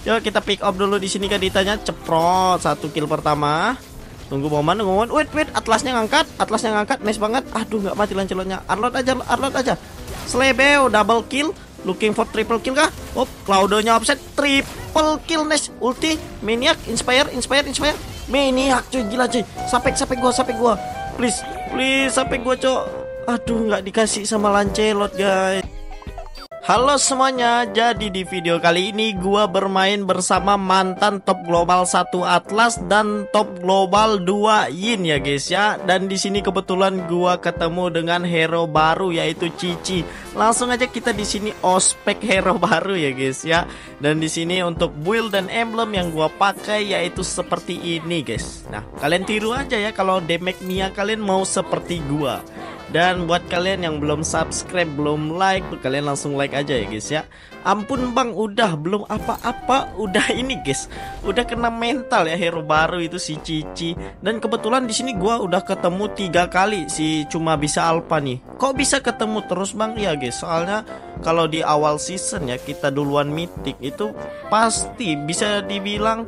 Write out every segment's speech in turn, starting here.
Yuk kita pick up dulu di sini kan ditanya ceprot 1 kill pertama. Tunggu momen, wait, atlasnya ngangkat, nice banget. Aduh nggak mati Lancelotnya. Arlot aja. Slebeo double kill, looking for triple kill kah? Oh, Cloudonya offset, triple kill, nice. Ulti, maniac, inspire. Maniac cuy, gila cuy. Sampai gua. Please, sampai gua, cok. Aduh, nggak dikasih sama Lancelot, guys. Halo semuanya, jadi di video kali ini gua bermain bersama mantan top global 1 Atlas dan top global 2 Yin ya guys ya. Dan di sini kebetulan gua ketemu dengan hero baru yaitu Cici. Langsung aja kita di sini ospek hero baru ya guys ya. Dan di sini untuk build dan emblem yang gua pakai yaitu seperti ini guys. Nah, kalian tiru aja ya kalau damage Mia kalian mau seperti gua. Dan buat kalian yang belum subscribe, belum like, kalian langsung like aja ya guys ya. Ampun bang, udah belum apa-apa, udah ini guys, udah kena mental ya hero baru itu si Cici. Dan kebetulan di sini gua udah ketemu 3 kali si cuma bisa alpha nih. Kok bisa ketemu terus bang? Ya guys, soalnya kalau di awal season ya kita duluan mythic itu pasti bisa dibilang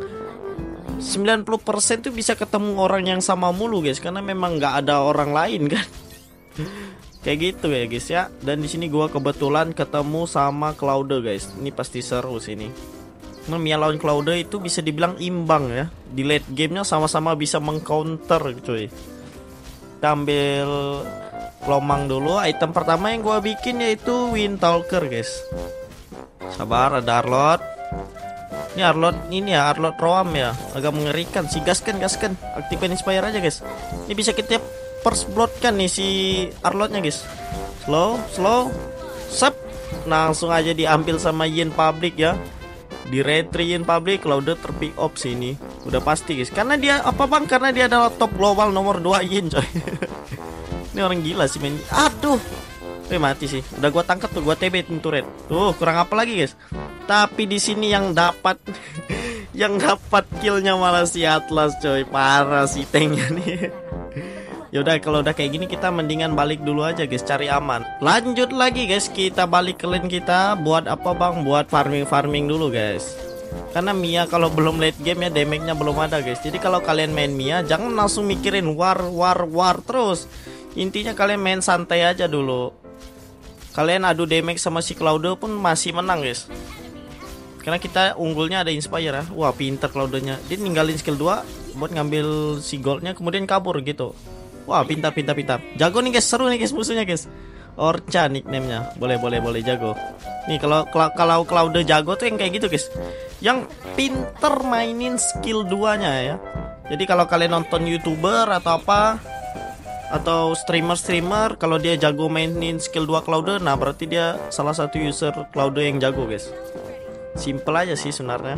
90% tuh bisa ketemu orang yang sama mulu guys, karena memang nggak ada orang lain kan. Kayak gitu ya guys ya. Dan di sini gua kebetulan ketemu sama Cloude guys. Ini pasti seru sini. Mia lawan Cloude itu bisa dibilang imbang ya. Di late gamenya sama-sama bisa mengcounter cuy. Kita ambil lomang dulu. Item pertama yang gua bikin yaitu Windtalker guys. Sabar, ada Arlot. Ini Arlot, ini ya Arlot Roam ya. Agak mengerikan sih. Gaskan. Aktifkan Inspire aja guys. Ini bisa kita first blood kan nih si Arlotnya guys. Slow sep, langsung aja diambil sama Yin Public ya. Di retry Yin Public, Cloude terpick up sini udah pasti guys, karena dia apa bang, karena dia adalah top global nomor 2 Yin coy. Ini orang gila sih main. Aduh, mati sih. Udah gua tangkap tuh, gua TB turret. Tuh kurang apa lagi guys. Tapi di sini yang dapat yang dapat killnya malah si Atlas coy. Parah si tanknya nih. Yaudah kalau udah kayak gini kita mendingan balik dulu aja guys, cari aman. Lanjut lagi guys, kita balik ke lane kita. Buat apa bang? Buat farming dulu guys. Karena Mia kalau belum late game ya damage-nya belum ada guys. Jadi kalau kalian main Mia jangan langsung mikirin war terus. Intinya kalian main santai aja dulu. Kalian adu damage sama si Cloude pun masih menang guys. Karena kita unggulnya ada Inspire ya. Wah pinter Cloude-nya. Dia ninggalin skill 2 buat ngambil si goldnya kemudian kabur gitu. Wah pintar. Jago nih guys, seru nih guys musuhnya guys. Orca nickname-nya. Boleh jago. Nih kalau Cloude jago tuh yang kayak gitu guys. Yang pinter mainin skill 2-nya ya. Jadi kalau kalian nonton YouTuber atau apa, atau streamer kalau dia jago mainin skill 2 Cloude, nah berarti dia salah satu user Cloude yang jago guys. Simple aja sih sebenarnya.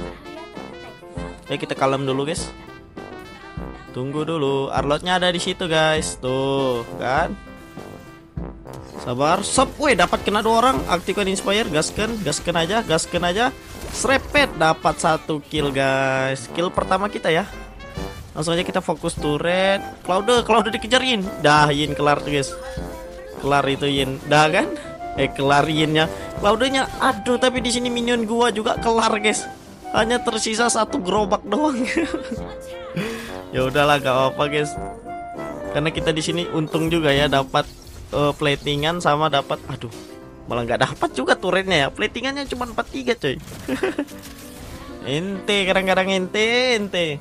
Ya kita kalem dulu guys. Tunggu dulu, Arlotnya ada di situ guys. Tuh kan. Sabar, sop. Woi, dapat kena 2 orang. Aktifkan Inspire, gaskan aja. Srepet, dapat 1 kill guys. Kill pertama kita ya. Langsung aja kita fokus turret. Cloude dikejarin. Dah Yin kelar tuh guys. Kelar itu Yin. Dah kan? Kelar Yinnya. Cloude-nya aduh, tapi di sini minion gua juga kelar guys. Hanya tersisa 1 gerobak doang. Ya udahlah gak apa guys. Karena kita di sini untung juga ya dapat platingan sama dapat, aduh malah nggak dapat juga turretnya ya. Platingannya cuma 43 coy. Ente kadang-kadang ente.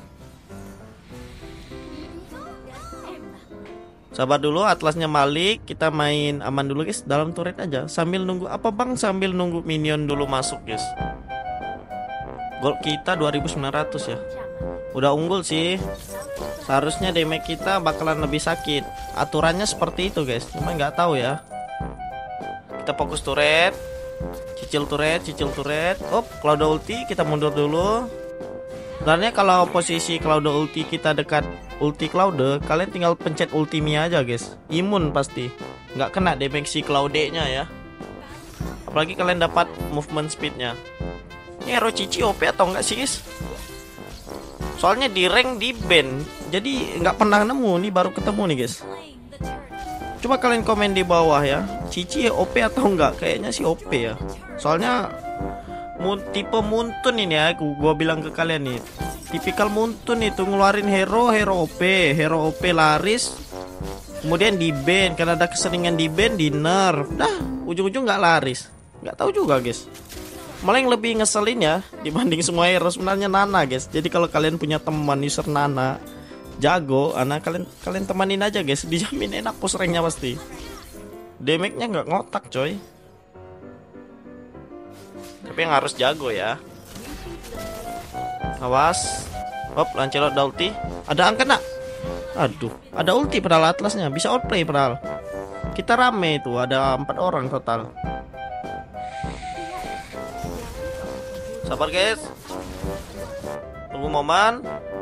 Sabar dulu, Atlasnya Malik. Kita main aman dulu guys, dalam turret aja sambil nunggu apa bang, sambil nunggu minion dulu masuk guys. Gold kita 2900 ya. Udah unggul sih. Seharusnya damage kita bakalan lebih sakit. Aturannya seperti itu guys, cuma nggak tahu ya. Kita fokus turret. Cicil turret. Cloude ulti, kita mundur dulu. Sebenarnya kalau posisi Cloude ulti kita dekat ulti Cloude, kalian tinggal pencet ulti Mia aja guys. Imun pasti. Nggak kena damage si Cloude-nya ya. Apalagi kalian dapat movement speed-nya. Ini hero Cici OP atau enggak sih guys? Soalnya di rank di ban, jadi nggak pernah nemu, nih baru ketemu nih guys. Coba kalian komen di bawah ya, Cici OP atau enggak? Kayaknya sih OP ya. Soalnya Tipe Muntun ini ya, gua bilang ke kalian nih. Tipikal Muntun itu ngeluarin hero OP laris. Kemudian di ban karena ada keseringan di ban, di nerf. Dah, ujung-ujung nggak laris. Nggak tahu juga, guys. Malah yang lebih ngeselin ya dibanding semua hero sebenarnya Nana, guys. Jadi kalau kalian punya teman user Nana jago, kalian temanin aja, guys. Dijamin enak push ranknya pasti. Damage-nya nggak ngotak, coy. Tapi yang harus jago ya. Awas. Hop, Lancelot ada ulti. Ada angka nak? Aduh, ada ulti padahal Atlasnya. Bisa outplay padahal. Kita rame itu, ada 4 orang total. Sabar, guys. Tunggu momen.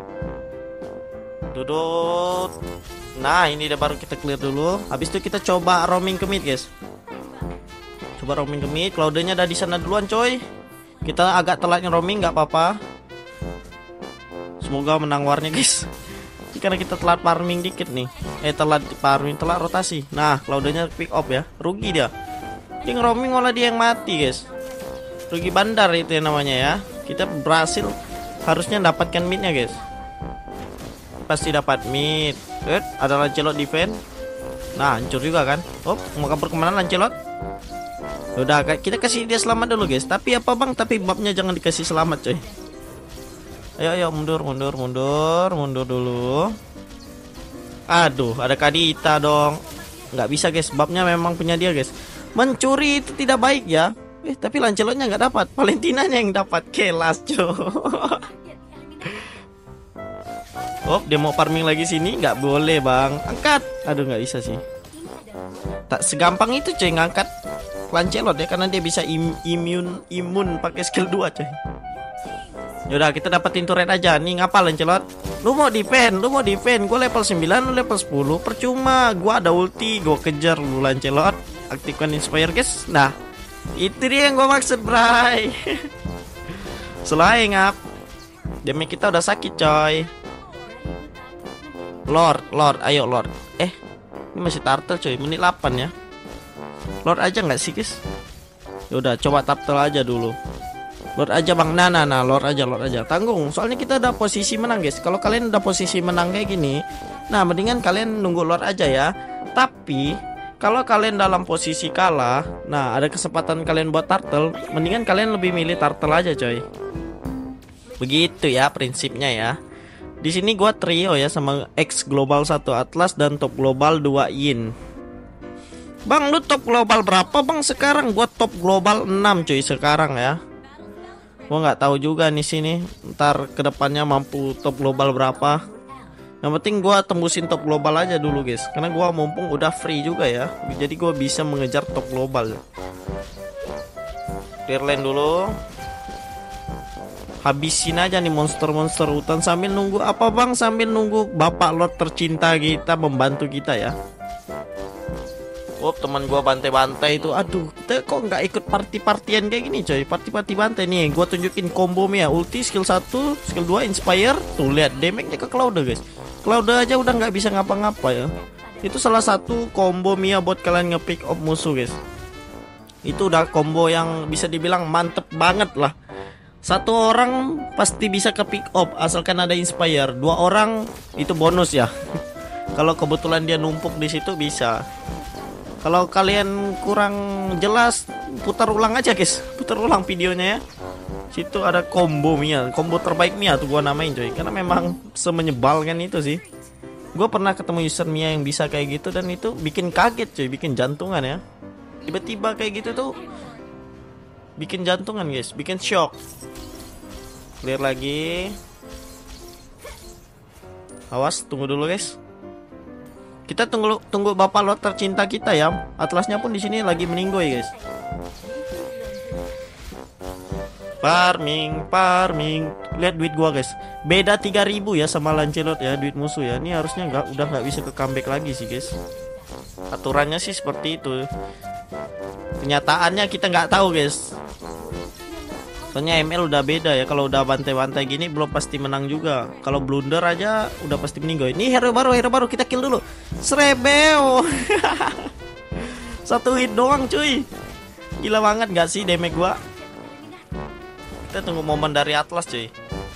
Duduk. Nah, ini udah baru kita clear dulu. Habis itu kita coba roaming ke mid, guys. Coba roaming ke mid. Cloudnya ada di sana duluan, coy. Kita agak telatnya roaming, nggak apa-apa. Semoga menang warnya, guys. Ini karena kita telat farming dikit nih. Telat farming, telat rotasi. Nah, Cloudnya pick up ya. Rugi dia. Dia roaming malah dia yang mati, guys. Rugi bandar itu yang namanya ya. Kita berhasil harusnya dapatkan midnya, guys. Pasti dapat mid. Ada Lancelot defense. Nah, hancur juga kan. Oh, mau kabur kemana Lancelot? Udah, kita kasih dia selamat dulu, guys. Tapi apa bang? Tapi babnya jangan dikasih selamat, coy. Ayo mundur dulu. Aduh, ada Kadita dong. Nggak bisa, guys. Babnya memang punya dia, guys. Mencuri itu tidak baik ya. Tapi Lancelotnya nggak dapat. Valentinanya yang dapat. Kelas, coy. Oh, dia mau farming lagi sini, nggak boleh bang. Angkat. Aduh, nggak bisa sih. Tak segampang itu coy ngangkat Lancelot ya, karena dia bisa imun pakai skill 2 coy. Yaudah, kita dapetin turret aja. Nih ngapa Lancelot? Lu mau defend, gue level 9, lu level 10. Percuma, gue ada ulti, gue kejar lu Lancelot. Aktifkan Inspire, guys. Nah, itu dia yang gue maksud, bray. Selain ngap. Damage kita udah sakit coy. Lord, ayo Lord. Ini masih turtle coy, menit 8 ya. Lord aja nggak sih, guys? Yaudah, coba turtle aja dulu. Lord aja bang, nah, Lord aja. Tanggung, soalnya kita udah posisi menang, guys. Kalau kalian udah posisi menang kayak gini, nah mendingan kalian nunggu Lord aja ya. Tapi kalau kalian dalam posisi kalah, nah ada kesempatan kalian buat turtle, mendingan kalian lebih milih turtle aja, coy. Begitu ya prinsipnya ya. Di sini gua trio ya sama X global 1 Atlas dan top global 2 Yin. Bang, lu top global berapa bang sekarang? Gua top global 6 cuy sekarang ya. Gua nggak tahu juga nih sini. Ntar kedepannya mampu top global berapa. Yang penting gua tembusin top global aja dulu, guys. Karena gua mumpung udah free juga ya. Jadi gua bisa mengejar top global. Clear lane dulu. Habisin aja nih monster-monster hutan sambil nunggu apa bang? Sambil nunggu bapak Lord tercinta kita membantu kita ya. Oh, teman gua bantai-bantai itu. Aduh, kita kok nggak ikut party-partian kayak gini coy. Party-party bantai nih. Gua tunjukin combo Mia. Ulti skill 1, skill 2 Inspire. Tuh lihat damage-nya ke Cloud, guys. Cloud aja udah nggak bisa ngapa-ngapa ya. Itu salah satu combo Mia buat kalian nge-pick up musuh, guys. Itu udah combo yang bisa dibilang mantep banget lah. Satu orang pasti bisa ke pick up asalkan ada Inspire. 2 orang itu bonus ya. Kalau kebetulan dia numpuk di situ bisa. Kalau kalian kurang jelas, putar ulang aja, guys. Putar ulang videonya ya. Situ ada combo Mia, combo terbaik Mia tuh gua namain coy. Karena memang semenyebalkan itu sih. Gua pernah ketemu user Mia yang bisa kayak gitu dan itu bikin kaget coy, bikin jantungan ya. Tiba-tiba kayak gitu tuh bikin jantungan, guys, bikin shock. Clear lagi. Awas, tunggu dulu, guys. Kita tunggu bapak Lord tercinta kita ya. Atlasnya pun di sini lagi meninggoy, guys. Farming. Lihat duit gua, guys. Beda 3000 ya sama Lancelot ya, duit musuh ya. Ini harusnya udah nggak bisa ke comeback lagi sih, guys. Aturannya sih seperti itu. Kenyataannya kita nggak tahu, guys. Soalnya ML udah beda ya. Kalau udah bantai-bantai gini belum pasti menang juga. Kalau blunder aja udah pasti meninggal. Ini hero baru kita kill dulu. Srebeo. Satu hit doang cuy. Gila banget gak sih damage gua? Kita tunggu momen dari Atlas cuy.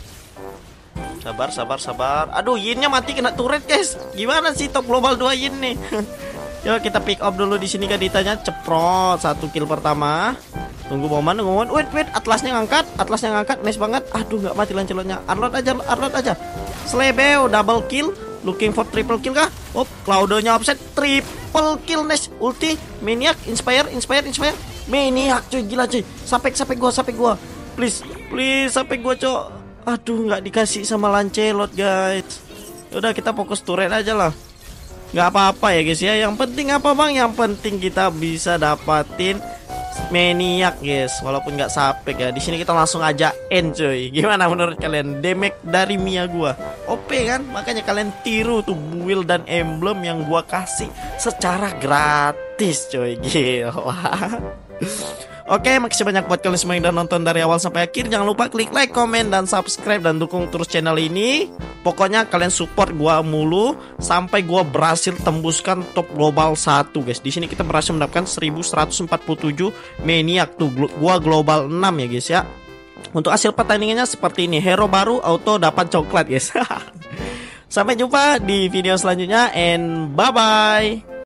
Sabar. Aduh, Yinnya mati kena turret guys. Gimana sih top global 2 Yin nih? Yuk kita pick up dulu di sini kan ditanya ceprot 1 kill pertama. Tunggu momen. Wait, Atlasnya ngangkat, nice banget. Aduh, nggak mati lancelotnya. Arlot aja. Slebeo double kill, looking for triple kill kah? Oh, Cloudonya offset, triple kill, nice. Ulti, Maniac, inspire. Maniac cuy, gila cuy. Sampai gua. Please, sampai gua, cok. Aduh, nggak dikasih sama Lancelot, guys. Udah kita fokus turret aja lah. Nggak apa-apa ya guys ya. Yang penting apa bang? Yang penting kita bisa dapatin Maniac guys, walaupun nggak sapek ya. Di sini kita langsung aja end cuy. Gimana menurut kalian? Damage dari Mia gua OP kan? Makanya kalian tiru tuh build dan emblem yang gua kasih secara gratis cuy. Gila. Oke, makasih banyak buat kalian semua yang udah nonton dari awal sampai akhir. Jangan lupa klik like, komen, dan subscribe, dan dukung terus channel ini. Pokoknya kalian support gua mulu sampai gua berhasil tembuskan top global 1 guys. Di sini kita berhasil mendapatkan 1147 Maniac tuh. Gua global 6 ya guys ya. Untuk hasil pertandingannya seperti ini. Hero baru auto dapat coklat guys. Sampai jumpa di video selanjutnya and bye bye.